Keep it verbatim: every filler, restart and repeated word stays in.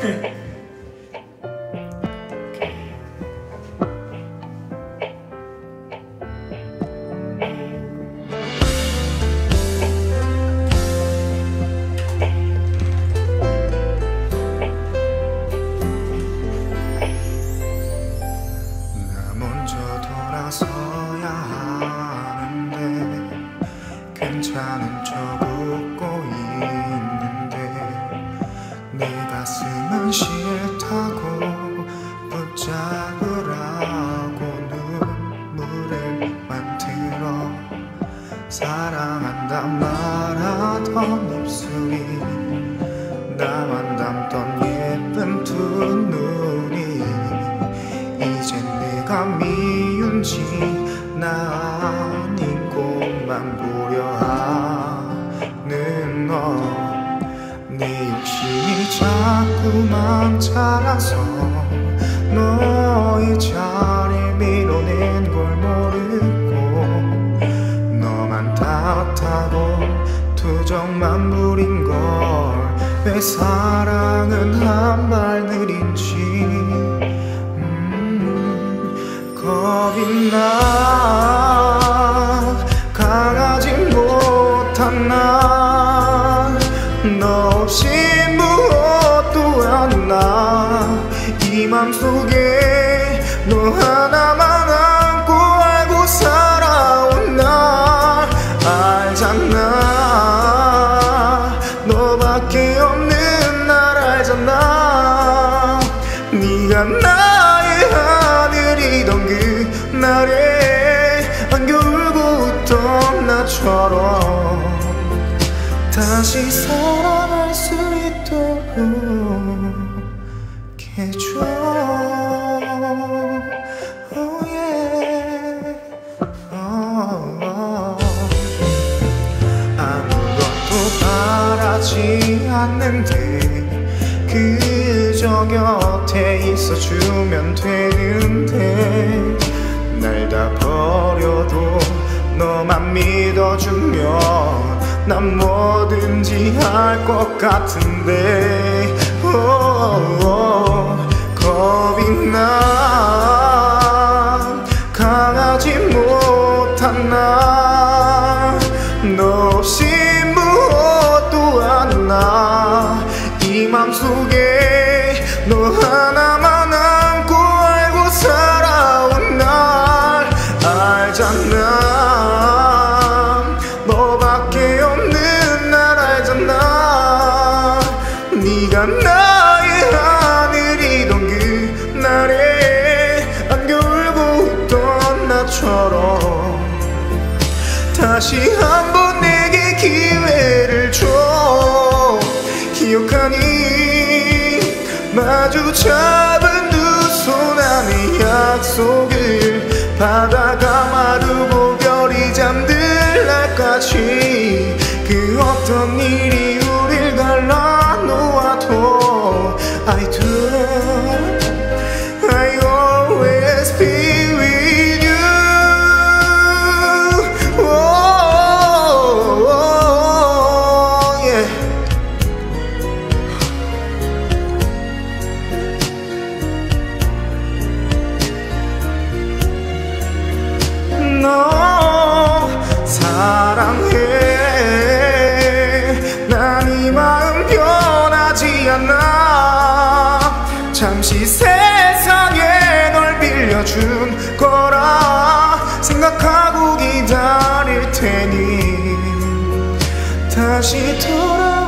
서야 하는데 괜찮은 척 웃고 있는데 내 가슴은 싫다고 붙잡으라고 눈물을 만들어 사랑한다 말하던 입술이 나만 담던 예쁜 두 눈이 이제 내가 미운지 나 아닌 곳만 보려 하는 너 내 욕심이 자꾸만 자라서 너의 자리를 밀어낸 걸 모르고 너만 탓하고 투정만 부린 걸 왜 사랑은 한 발 느린지 겁이 나 강하지 못한 나 너 없이 무엇도 안 나 이 맘속에 너 하나만 안고 알고 살아온 날 알잖아 너밖에 없는 날 알잖아 네가 나의 하늘이던 그날에 안겨 울고 웃던 나처럼 다시 사랑할 수 있도록 해줘. Oh yeah. oh, oh. 아무것도 바라지 않는데 그저 곁에 있어주면 되는데 날 다 버려도 너만 믿어주면 난 뭐든지 할 것 같은데 oh, oh, 겁이 나 강하지 못한 나 너 없이 무엇도 안 나 이 맘속에 너 하나만 안고 알고 살아온 날 알잖아 너밖에 없는 날 알잖아 네가 나의 하늘이던 그날에 안겨 울고 웃던 나처럼 다시 한번 내게 기회를 줘 기억하니 마주 잡은 두 손 안에 약속을 바다가 마르고 별이 잠들 날까지 그 어떤 일이 우릴 갈라놓아도 I do I always be with you oh, oh, oh, yeah. 너 사랑해 난 이 마음 변하지 않아 잠시 세상에 널 빌려준 거라 생각하고 기다릴 테니 다시 돌아와